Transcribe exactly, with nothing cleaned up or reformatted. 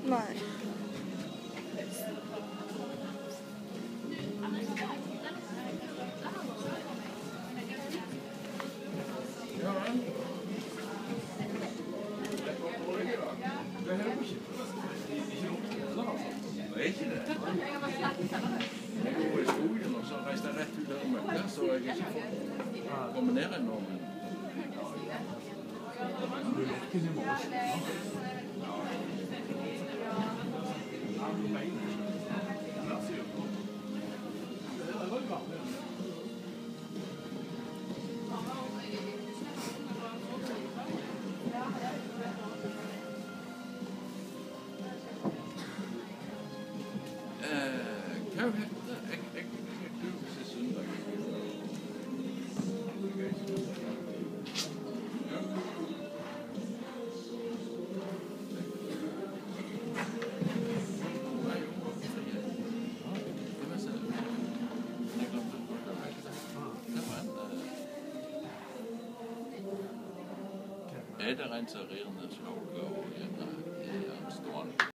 Nei. Det er ikke det. Jeg går i skogen, og så reiste jeg rett ut der og møtte, så jeg ikke får komme ned ennå. Du lekker i morgen. Hva heter det? Jeg jeg jeg tror det er søndag. Er det en serierende slag og gjerne er han stående?